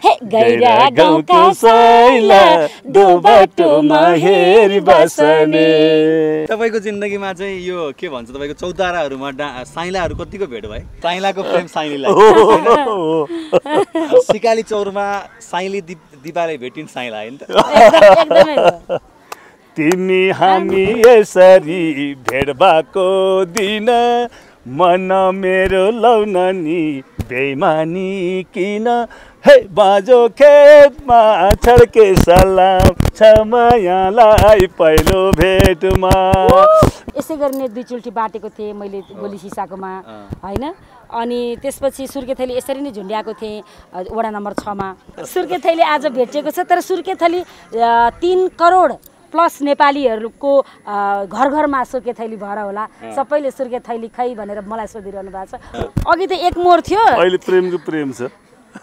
हे गैरा गाउँका साइला दो बाटोमा हेरी बस्ने। तपाईको जिन्दगीमा चाहिँ यो के भन्छ तपाईको चौताराहरुमा साइलाहरु कतिको भेट भयो? साइलाको प्रेम साइलीलाई सिकाली चौरमा साइली दिपाले भेटिन् साइला हैन त? एकदमै हो। तिमी हामी यसरी भेट भएको दिन मन मेरो लौन नि बेइमानी किन हे बाजो खेतमा छड्के सलाम छ मायालाई पहिलो भेटमा। यसै गर्ने दुईचोटि बाटेको थिएँ मैले गोली सिसाकोमा हैन। अनि त्यसपछि सुर्खेथली यसरी नै झुन्ड्याएको थिएँ वडा नम्बर 6 मा। सुर्खेथली आज भेटिएको छ तर सुर्खेथली 3 करोड प्लस नेपालीहरूको घर घरमा सुर्खेथली भएर होला सबैले सुर्खेथली खै भनेर मलाई सोधिरहनु भएको छ। अघि त एक मोर थियो अहिले प्रेमको प्रेम छ।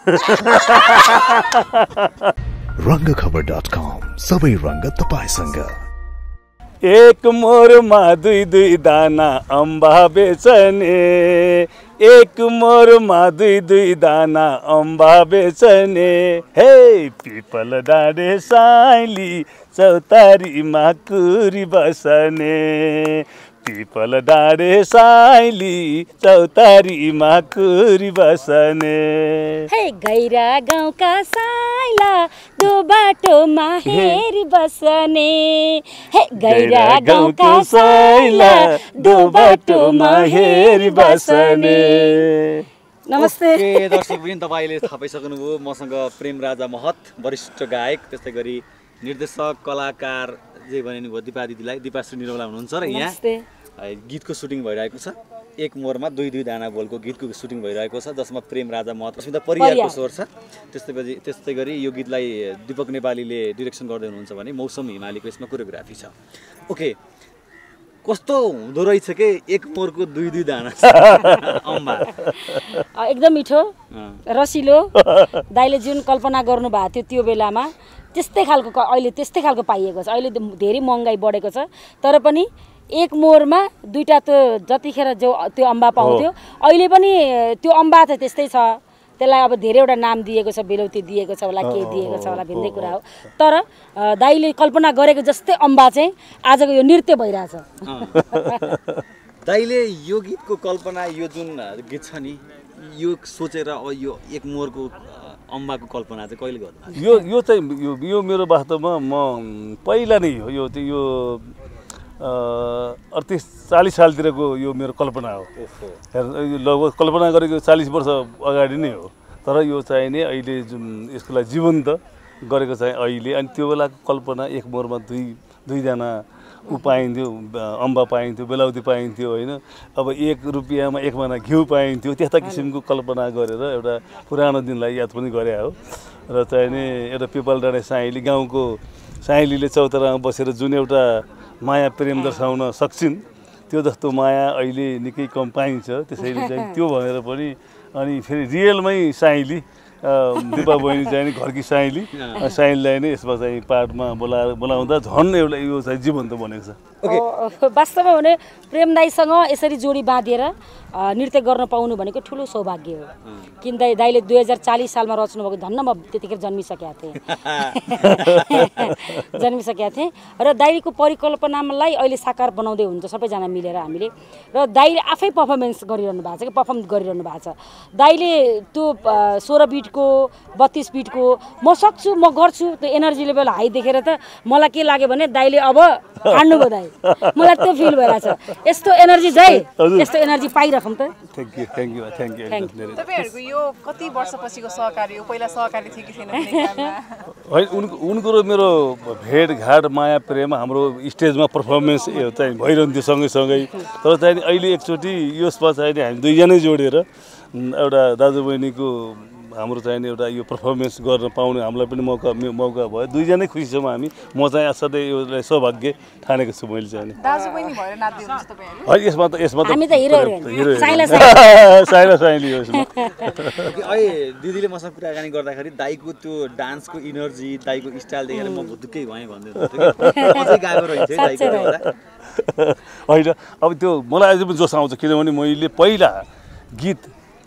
रङ्गखबर.com सबै रङ्ग तपाईसँग। एक मोरमा दुई दाना अम्बा बेचने एक मोरमा दुई दाना अम्बा बेचने हे पिपल डाँडे साइली चौतारीमा कुरी बस्ने पिपल डाँडे साइली चौतारीमा कुरी बस्ने हे गैरा गाउँका साइला दो बाटोमा हेरी बस्ने हे गैरा गाउँका साइला दो बाटोमा हेरी बस्ने। नमस्ते दर्शकवृन्द, तपाईले थाहा पाइसक्नुभयो मसँग प्रेम राजा महत वरिष्ठ गायक त्यस्तै गरी निर्देशक कलाकार जे भनिनु भयो दिपा दिदीलाई दिपा श्री निरौला हुनुहुन्छ र यहाँ गीतको सुटिङ भइरहेको छ। एक मोरमा दुई दाना बोलको गीतको सुटिङ भइरहेको छ जसमा प्रेम राजा महत र स्मिता परियारको स्वर छ। त्यस्तै गरी यो गीतलाई दीपक नेपालीले डिरेक्सन गर्दै हुनुहुन्छ भने मौसम हिमालीको यसमा कोरियोग्राफी छ। ओके, कस्तो हुँदो रहेछ के एक मोरको दुई दाना अम्बा? एकदम मिठो रसिलो। दाइले जुन कल्पना गर्नु भएको थियो त्यो बेलामा त्यस्तै खालको अहिले त्यस्तै खालको पाइएको छ। अहिले धेरै महँगाई बढेको छ तर पनि एक मोरमा दुईटा त जतिखेर जो त्यो अम्बा पाउँथ्यो अहिले पनि त्यो अम्बा त त्यस्तै छ। त्यसलाई अब धेरैवटा नाम दिएको छ, बेलौती दिएको छ होला, के दिएको छ होला भिन्दै कुरा हो। तर दाइले कल्पना गरेको जस्तै अम्बा चाहिँ आजको यो नृत्य भइरहेछ। दाइले यो गीतको कल्पना यो जुन गीत छ नि यो सोचेर अब यो एक मोरको अम्बाको कल्पना चाहिँ कहिले गर्नु? यो चाहिँ यो मेरो वास्तवमा म पहिला नै हो। यो 38-40 सालतिरको यो मेरो कल्पना हो। लगभग कल्पना गरेको 40 वर्ष अगाडि नै हो। तर यो चाहिँ नि अहिले जुन यसको लागि जीवन्त गरेको चाहिँ अहिले। अनि त्यो बेलाको कल्पना एक मोरमा दुईजना पाइन्थ्यो, अम्बा पाइन्थ्यो, बेलाउती पाइन्थ्यो होइन। अब 1 रुपियाँमा 1 मना घिउ पाइन्थ्यो। त्यस्ता किसिमको कल्पना गरेर एउटा पुरानो दिनलाई याद पनि गरे हो। र चाहिँ नि एउटा पिपल डाँडे साइली गाउँको साइलीले चौतारामा बसेर जुन एउटा माया प्रेम दर्शाउन सक्छिन् त्यो जस्तो माया अहिले निकै कम पाइन्छ। त्यसैले चाहिँ त्यो भनेर पनि अनि फेरि रियलमै साइली दिपा बहिनी चाहिँ नि घरकी साइलीलाई नै यसमा चाहिँ पार्टमा बोलाउँदा झन् एउटा यो चाहिँ जीवन्त बनेको छ। वास्तवमा भने प्रेम दाइसँग यसरी जोडी बाँधेर नृत्य गर्न पाउनु भनेको ठुलो सौभाग्य हो। किन दाइले 2040 सालमा रच्नु भएको धन्न म त्यतिखेर जन्मिसकेका थिएँ र दाइको परिकल्पनालाई अहिले साकार बनाउँदै हुन्छ सबैजना मिलेर हामीले। र दाइले आफै पर्फर्मेन्स गरिरहनु भएको छ कि पर्फर्म गरिरहनु भएको छ। दाइले त्यो 16 बिटको 32 बिटको म सक्छु म गर्छु त्यो एनर्जी लेभल हाई देखेर त मलाई के लाग्यो भने दाइले अब हान्नुभयो दाइ। मलाई त्यो फिल भइरहेछ। यस्तो एनर्जी जाइ यस्तो एनर्जी पाइराखौँ त। Thank you. तपाईहरुको यो कति वर्षपछिको सहकारी हो? पहिला सहकारी थियो कि थिएन नेपालमा? उनको र मेरो भेटघाट माया प्रेम हाम्रो स्टेजमा पर्फर्मेन्स चाहिँ भइरहन्थ्यो सँगै। तर चाहिँ अहिले एकचोटि यसमा चाहिँ हामी दुईजनै जोडेर एउटा दाजुबहिनीको हाम्रो चाहिँ एउटा यो पर्फर्मेन्स गर्न पाउने हामीलाई पनि मौका भयो। दुईजनै खुसी छौँ हामी। म चाहिँ असाध्यै यो सौभाग्य ठानेको छु मैले चाहिँ। दाजुबहिनी भएर नाच्दै हुनुहुन्छ तपाईहरु? है यसमा त हामी त हिरो साइला साइली हो यसमा। अहिले दिदीले मसँग कुराकानी गर्दाखेरि दाइको त्यो डान्सको इनर्जी दाइको स्टाइल देखेर म भुतुक्कै भएँ भन्दै अझै गाएको रहेछ दाइको होइन। अब त्यो मलाई अझै पनि जोस आउँछ किनभने मैले पहिला गीत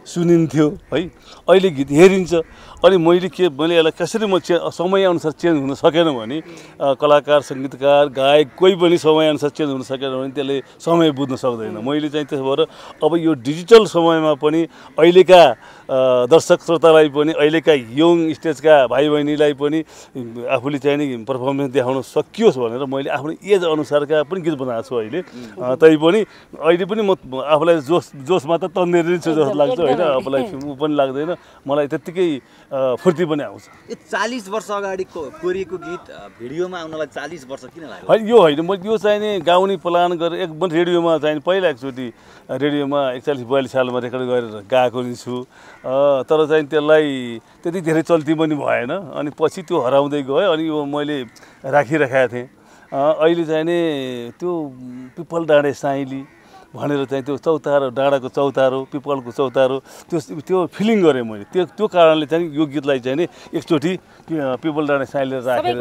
सुनिन्थ्यो है, अहिले गीत हेरिन्छ। अनि मैले यसलाई कसरी म समयअनुसार चेन्ज हुन सकेन भने कलाकार, सङ्गीतकार, गायक कोही पनि समयअनुसार चेन्ज हुन सकेन भने त्यसले समय बुझ्न सक्दैन। मैले चाहिँ त्यसो भएर अब यो डिजिटल समयमा पनि अहिलेका दर्शक श्रोतालाई पनि, अहिलेका यङ स्टेजका भाइ बहिनीलाई पनि आफूले चाहिँ नि पर्फर्मेन्स देखाउन सकियोस् भनेर मैले आफ्नो एज अनुसारका पनि गीत बनाएको छु अहिले। तैपनि अहिले पनि म आफूलाई जोसमा त तन्देरी छु जस्तो लाग्छ होइन, आफूलाई ऊ पनि लाग्दैन, मलाई त्यत्तिकै फुर्ती पनि आउँछ। यो 40 वर्ष अगाडि कोरिएको गीत भिडियोमा आउनलाई 40 वर्ष किन लाग्यो? होइन यो होइन, म यो चाहिँ नि गाउने प्लान गरेर एकदम रेडियोमा चाहिँ पहिला एकचोटि रेडियोमा 41-42 सालमा रेकर्ड गरेर गाएको नि छु। तर चाहिँ त्यसलाई त्यति धेरै चल्ती पनि भएन, अनि पछि त्यो हराउँदै गयो। अनि यो मैले राखिराखेको थिएँ। अहिले चाहिँ नि त्यो पिपल डाँडे साइली भनेर चाहिँ त्यो चौतारो, डाँडाको चौतारो, पिपलको चौतारो, त्यो फिलिङ गरेँ मैले। त्यो कारणले चाहिँ यो गीतलाई चाहिँ नि एकचोटि पिपल डाँडे साइलेर राखेर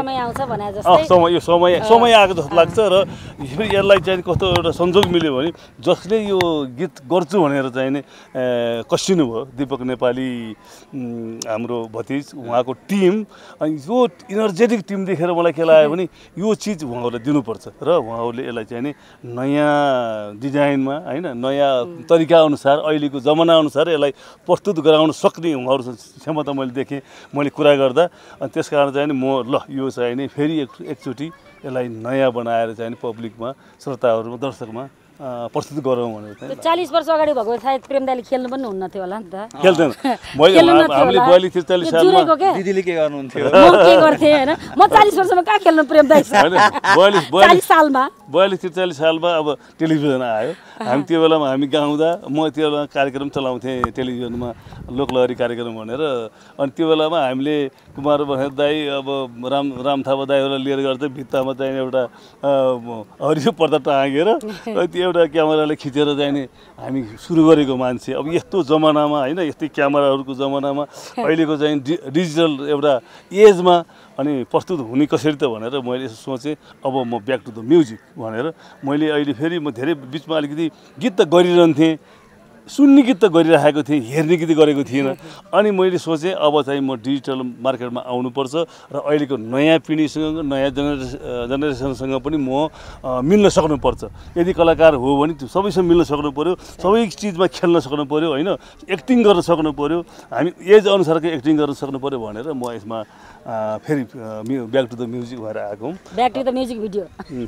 यो समय आएको जस्तो लाग्छ। र यसलाई चाहिँ कस्तो एउटा संजोग मिल्यो भने जसले यो गीत गर्छु भनेर चाहिँ नि कसिनु भयो, दीपक नेपाली हाम्रो भतिज, उहाँको टिम। अनि यो इनर्जेटिक टिम देखेर मलाई के लाग्यो भने यो चिज उहाँहरूलाई दिनुपर्छ र उहाँहरूले यसलाई चाहिँ नि नयाँ डिजाइनमा होइन, नयाँ तरिका अनुसार, अहिलेको जमाना अनुसार यसलाई प्रस्तुत गराउन सक्ने उहाँहरूसँग क्षमता मैले देखेँ मैले कुरा गर्दा। अनि त्यस कारण चाहिँ नि म यो चाहिँ नि फेरि एकचोटि यसलाई नयाँ बनाएर चाहिँ नि पब्लिकमा, श्रोताहरूमा, दर्शकमा प्रस्तुत गरौँ भनेर। 40 वर्ष अगाडि भएको सायद प्रेम दाइले खेल्नु पनि हुन्न थियो होला नि त? खेल्दैन। हामीले 42-43 सालमा दिदीले के गर्नुहुन्थ्यो? म के गर्थेँ होइन, म 40 वर्षमा कहाँ खेल्नु प्रेम दाइसँग? 40 सालमा 42-43 सालमा अब टेलिभिजन आयो। हामी त्यो बेलामा हामी गाउँदा म त्यो बेलामा कार्यक्रम चलाउँथेँ टेलिभिजनमा, लोकलहरी कार्यक्रम भनेर। अनि त्यो बेलामा हामीले कुमार बस्नेत दाई, अब राम थापा दाईहरूलाई लिएर गर्दै भित्तामा चाहिँ एउटा हरियो पर्दा टाँगेर त्यो एउटा क्यामेराले खिचेर चाहिँ नि हामी सुरु गरेको मान्छे। अब यस्तो जमानामा होइन, यस्तै क्यामेराहरूको जमानामा अहिलेको चाहिँ डिजिटल एउटा एजमा अनि प्रस्तुत हुने कसरी त भनेर मैले यसो सोचेँ। अब म ब्याक टु द म्युजिक भनेर मैले अहिले फेरि म धेरै बिचमा अलिकति गीत त गरिरहन्थेँ, सुन्ने गीत त गरिराखेको थिएँ, हेर्ने गीत गरेको थिइनँ। अनि मैले सोचेँ अब चाहिँ म डिजिटल मार्केटमा आउनुपर्छ र अहिलेको नयाँ पिँढीसँग, नयाँ जेनेरेसनसँग पनि म मिल्न सक्नुपर्छ। यदि कलाकार हो भने सबैसँग मिल्न सक्नु पऱ्यो, सबै चिजमा खेल्न सक्नु पऱ्यो होइन, एक्टिङ गर्न सक्नु पऱ्यो, हामी एज अनुसारको एक्टिङ गर्न सक्नु पऱ्यो भनेर म यसमा फेरि ब्याक टु द म्युजिक भएर आएको। Back to the music video.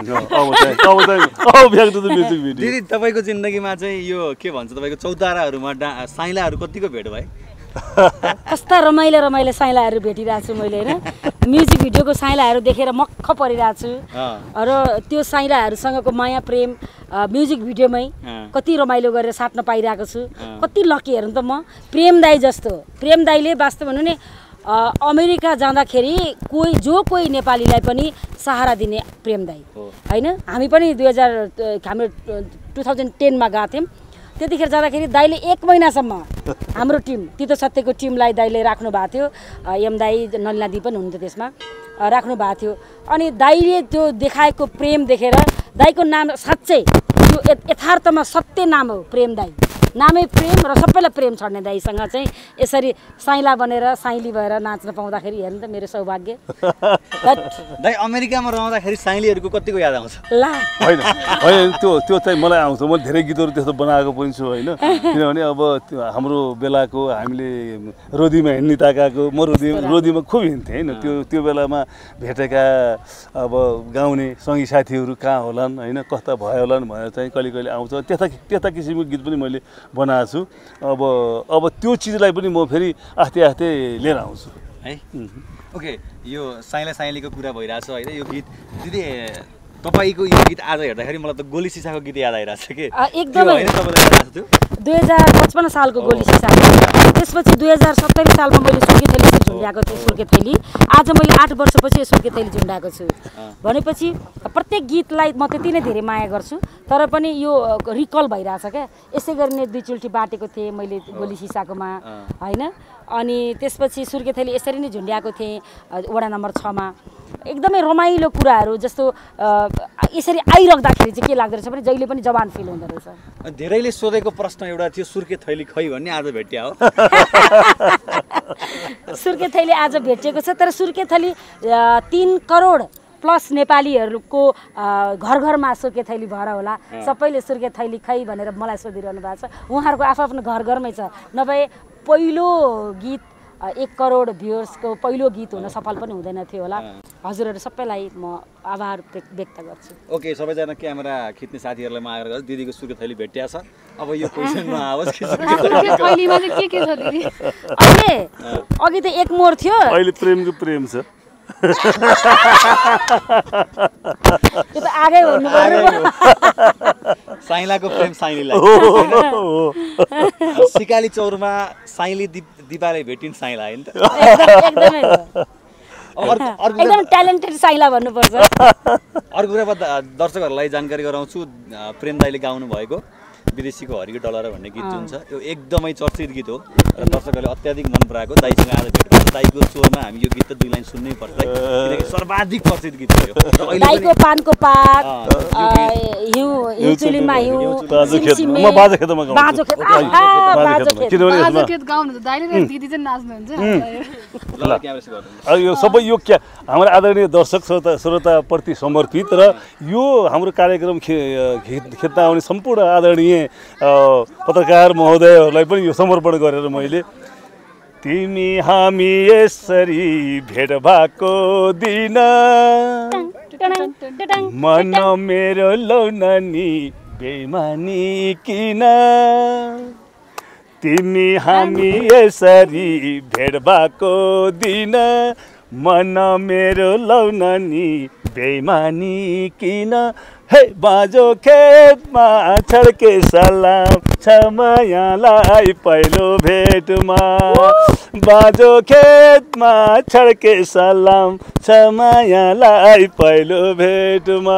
अब back to the music video. दिदी तपाईँको जिन्दगीमा चाहिँ यो के भन्छ, तपाईँको चौताराहरूमा साइलाहरू कतिको भेट भयो? कस्ता रमाइलो साइलाहरू भेटिरहेको छु मैले होइन। म्युजिक भिडियोको साइलाहरू देखेर मक्ख परिरहेको छु र त्यो साइलाहरूसँगको माया प्रेम म्युजिक भिडियोमै कति रमाइलो गरेर साट्न पाइरहेको छु। कति लकी हेर्नु त म। प्रेम दाई जस्तो, प्रेम दाईले वास्तव भनौँ नि अमेरिका जाँदाखेरि कोही नेपालीलाई पनि सहारा दिने प्रेम दाई होइन। हामी पनि हाम्रो 2010मा गएको थियौँ। त्यतिखेर जाँदाखेरि दाइले 1 महिनासम्म हाम्रो टिम तितो सत्यको टिमलाई दाइले राख्नु भएको थियो। एम दाई, नलिना दी पनि हुनुहुन्थ्यो त्यसमा, राख्नु भएको थियो। अनि दाइले त्यो देखाएको प्रेम देखेर दाइको नाम साँच्चै त्यो यथार्थमा सत्य नाम हो प्रेम दाई। नामै प्रेम र सबैलाई प्रेम छड्ने दाइसँग चाहिँ यसरी साइला बनेर साइली भएर नाच्न पाउँदाखेरि हेर्नु त मेरो सौभाग्य। दाइ अमेरिकामा रहँदाखेरि साइलीहरूको कतिको याद आउँछ? ला होइन होइन, त्यो चाहिँ मलाई आउँछ। मैले धेरै गीतहरू त्यस्तो बनाएको पनि छु होइन। किनभने अब हाम्रो बेलाको हामीले रोदीमा हिँड्ने ताकाको, म रोदीमा खुब हिँड्थेँ होइन। त्यो बेलामा भेटेका अब गाउने सँगी साथीहरू कहाँ होलान् होइन, कस्ता भयो होलान् भनेर चाहिँ कहिले कहिले आउँछ। त्यस्ता किसिमको गीत पनि मैले बनाएको छु। अब त्यो चिजलाई पनि म फेरि आस्ते आस्ते लिएर आउँछु है। ओके, यो साइला साइलीको कुरा भइरहेछ होइन। यो गीत दिदी तपाईँको यो गीत आज हेर्दाखेरि मलाई त गोली सिसाको गीत याद आइरहेछ कि एकदमै। 2055 सालको गोली सिसा। त्यसपछि 2070 सालमा मैले सुर्के थैली झुन्ड्याएको थिएँ। सुर्के थैली आज मैले 8 वर्षपछि सुर्के थैली झुन्ड्याएको छु भनेपछि प्रत्येक गीतलाई म त्यति नै धेरै माया गर्छु। तर पनि यो रिकल भइरहेछ क्या। यसै गरी नै 2 चुल्टी बाटेको थिएँ मैले गोली सिसाकोमा होइन। अनि त्यसपछि सुर्के थैली यसरी नै झुन्ड्याएको थिएँ वडा नम्बर 6 मा। एकदमै रमाइलो कुराहरू जस्तो यसरी आइराख्दाखेरि चाहिँ के लाग्दो रहेछ भने जहिले पनि जवान फिल हुँदो रहेछ। धेरैले सोधेको प्रश्न एउटा थियो सुर्के थैली खै भन्ने आज भेट्या हो। सुर्के थैली आज भेटिएको छ तर सुर्के थैली 3 करोड प्लस नेपालीहरूको घर घरमा सुर्के थैली भएर होला सबैले सुर्के थैली खै भनेर मलाई सोधिरहनु भएको छ। उहाँहरूको आफ्नो घर घरमै छ। नभए पहिलो गीत 1 करोड भ्युअर्सको पहिलो गीत हुन सफल पनि हुँदैन थियो होला। हजुरहरू सबैलाई म आभार व्यक्त गर्छु। ओके, सबैजना क्यामेरा खिच्ने साथीहरूलाई म आग्रह गर्छु दिदीको सुर्के थैली भेटिया छ। अब यो क्वेसनमा आओस् कि थैलीमा चाहिँ के छ दिदी? अहिले अघि त 1 मोर थियो, अहिले प्रेमको प्रेम छ। त्यो त आगै हुनु पर्यो। साइलाको प्रेम साइलीलाई। सिकाली चौरमा साइली दिपाले भेटिन् साइला हैन त? एकदमै एकदम ट्यालेन्टेड साइला भन्नुपर्छ। अर्को कुरा दर्शकहरूलाई जानकारी गराउँछु, प्रेम दाइले गाउनु भएको विदेशीको हरिको डलर भन्ने गीत जुन छ यो एकदमै चर्चित गीत हो र दर्शकहरूले अत्याधिक मन पराएको। दाइसँग आज भेट भएको दाइको स्वरमा हामी यो गीत त 2 लाइन सुन्नै पर्छ किनकि सर्वाधिक चर्चित गीत हो यो। दाइको पानको पात हिउँ चुलीमा हिउँ म बाजा खेतमा गाउँछु। बाजो खेत किनभने आज गीत गाउनु त दाइले र दिदी चाहिँ नाच्नुहुन्छ। यो सबै यो क्या हाम्रो आदरणीय दर्शक श्रोताप्रति समर्पित र यो हाम्रो कार्यक्रम खेद्न आउने सम्पूर्ण आदरणीय पत्रकार महोदयहरूलाई पनि यो समर्पण गरेर मैले तिमी हामी यसरी भेट भएको दिन मन मेरो लौनानी बेइमानी किन तिमी हामी यसरी भेट भएको दिन मन मेरो लौनानी बेइमानी किन हे बाजो खेतमा छड्के सलाम छ मायालाई पहिलो भेटमा बाजो खेतमा छड्के सलाम छ मायालाई पहिलो भेटमा।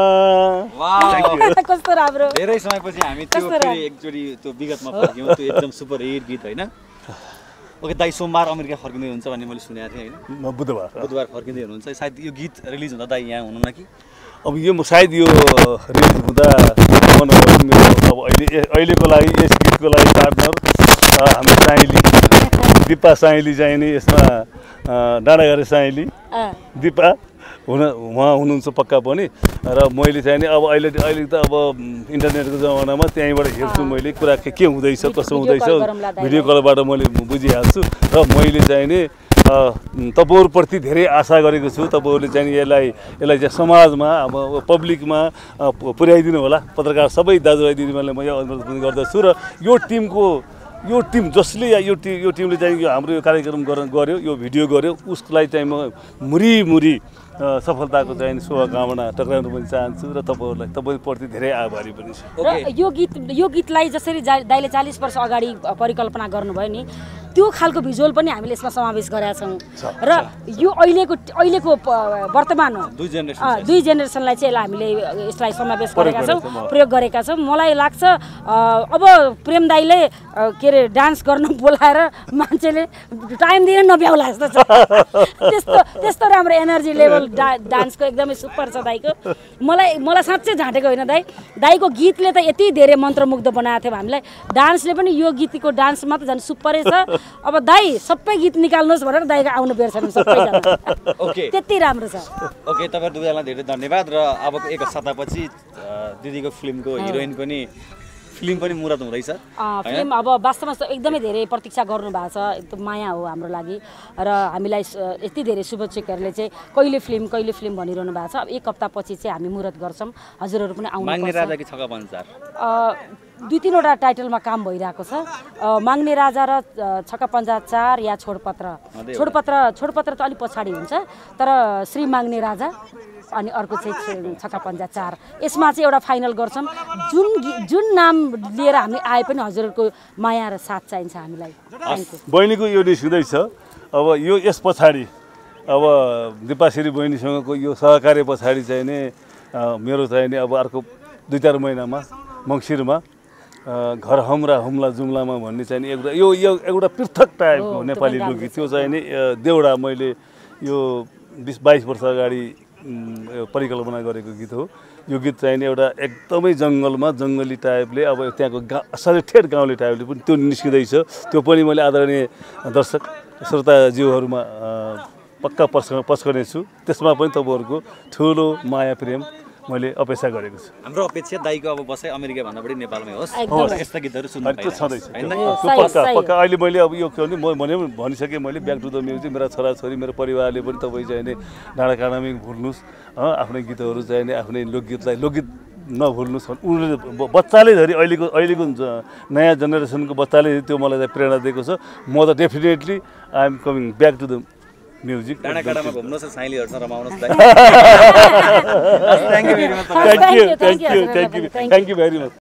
कस्तो राम्रो। धेरै समयपछि हामी त्यो फेरि एकचोटि त्यो विगतमा फर्क्यौँ। त्यो एकदम सुपर हिट गीत होइन? ओके, दाइ सोमबार अमेरिका फर्किँदै हुनुहुन्छ भन्ने मैले सुनेको थिएँ होइन? बुधबार फर्किँदै हुनुहुन्छ। सायद यो गीत रिलिज हुँदा दाइ यहाँ हुनुहुन्न कि? अब यो सायद यो रिलिज हुँदा मेरो अब अहिलेको लागि यस गीतको लागि पार्टनर हाम्रो साइली दिपा साइली चाहिँ नि यसमा डाँडाघरे साइली दिपा उहाँ हुनुहुन्छ पक्का पनि। र मैले चाहिँ नि अब अहिले त अब इन्टरनेटको जमानामा त्यहीँबाट हेर्छु मैले कुरा के हुँदैछ कसो हुँदैछ भिडियो कलबाट मैले बुझिहाल्छु। र मैले चाहिँ नि तपाईँहरूप्रति धेरै आशा गरेको छु। तपाईँहरूले चाहिँ यसलाई चाहिँ समाजमा अब पब्लिकमा पुर्याइदिनु होला। पत्रकार सबै दाजुभाइ दिदीबहिनीलाई म यो अनुरोध गर्दछु र यो टिम जसले यो टिमले चाहिँ यो हाम्रो यो कार्यक्रम गर्यो यो भिडियो गर्यो उसलाई चाहिँ म मुरी सफलताको चाहिँ शुभकामना टक्राउन पनि चाहन्छु र तपाईँप्रति धेरै आभारी पनि छु। र यो गीतलाई जसरी दाइले 40 वर्ष अगाडि परिकल्पना गर्नुभयो नि त्यो खालको भिजुअल पनि हामीले यसमा समावेश गरेका छौँ। र यो अहिलेको वर्तमान दुई जेनेरेसनलाई चाहिँ हामीले यसलाई समावेश गरेका छौँ, प्रयोग गरेका छौँ। मलाई लाग्छ अब प्रेम दाइले के अरे डान्स गर्न बोलाएर मान्छेले टाइम दिएर नभ्याउला जस्तो छ। त्यस्तो राम्रो एनर्जी लेभल डान्सको एकदमै सुपर छ दाइको। मलाई साँच्चै झाँटेको होइन दाइको गीतले त यति धेरै मन्त्रमुग्ध बनाएको थियो हामीलाई। डान्सले पनि यो गीतको डान्समा त झन् सुपरै छ। अब दाइ सबै गीत निकाल्नुहोस् भनेर दाइको आउनु बेर छैन सबैजना। ओके, त्यति राम्रो छ। ओके, तपाईहरु दुवैजनालाई धेरै धन्यवाद। र अबको एक सातापछि दिदीको फिल्मको हिरोइन पनि मुरत हुँदैछ। फिल्म अब वास्तवमा एकदमै धेरै प्रतीक्षा गर्नु भएको छ। एकदम माया हो हाम्रो लागि र हामीलाई यति धेरै शुभचिन्तकहरूले चाहिँ कहिले फिल्म भनिरहनु भएको छ। अब 1 हप्तापछि चाहिँ हामी मुरत गर्छौँ। हजुरहरू पनि आउनु पर्छ। माग्ने राजा कि छक्का पञ्चार 2-3वटा टाइटलमा काम भइरहेको छ। माग्ने राजा र छक्का पञ्चार 4 या छोडपत्र त अलिक पछाडि हुन्छ तर श्री माग्ने राजा अनि अर्को चाहिँ छक्का पञ्चार 4 यसमा चाहिँ एउटा फाइनल गर्छौँ। जुन नाम लिएर हामी आए पनि हजुरहरूको माया र साथ चाहिन्छ हामीलाई। बहिनीको यो निस्किँदैछ। अब यो यस पछाडि अब दिपा श्री बहिनीसँगको यो सहकार्य पछाडि चाहिँ नि मेरो चाहिँ नि अब अर्को 2-4 महिनामा मङ्सिरमा घर हमरा हुम्ला जुम्लामा भन्ने चाहिँ नि एउटा यो एउटा पृथक टाइपको नेपाली लोकगीत त्यो चाहिँ नि देउडा मैले यो 20-22 वर्ष अगाडि परिकल्पना गरेको गीत हो। यो गीत चाहिँ नि एउटा एकदमै जङ्गलमा जङ्गली टाइपले अब त्यहाँको साह्रै ठेट गाउँले टाइपले पनि त्यो निस्किँदैछ। त्यो पनि मैले आदरणीय दर्शक श्रोताज्यूहरूमा पक्का पस्कने छु। त्यसमा पनि तपाईँहरूको ठुलो माया प्रेम मैले अपेक्षा गरेको छु। हाम्रो अपेक्षा दाइको अब बसाइ अमेरिका भन्दा बढी नेपालमै होस्, यस्ता गीतहरू सुन्नु त्यो छँदैछ हैन। पक्का अहिले मैले अब यो के भने भनिसकेँ मैले ब्याक टु द म्युजिक मेरा छोराछोरी मेरो परिवारले पनि तपाईँ चाहिँ नि डाँडाकाँडामै भुल्नुहोस् आफ्नै गीतहरू चाहिँ नि आफ्नै लोकगीतलाई लोकगीत नभुल्नुहोस्। उनीहरूले बच्चाले धरि अहिलेको नयाँ जेनेरेसनको बच्चाले त्यो मलाई चाहिँ प्रेरणा दिएको छ। म त definitely I am coming back to the music. डाँडाकाँडामा घुम्नुहोस् साइलीहरूसँग रमाउनुहोस्। Thank you very much.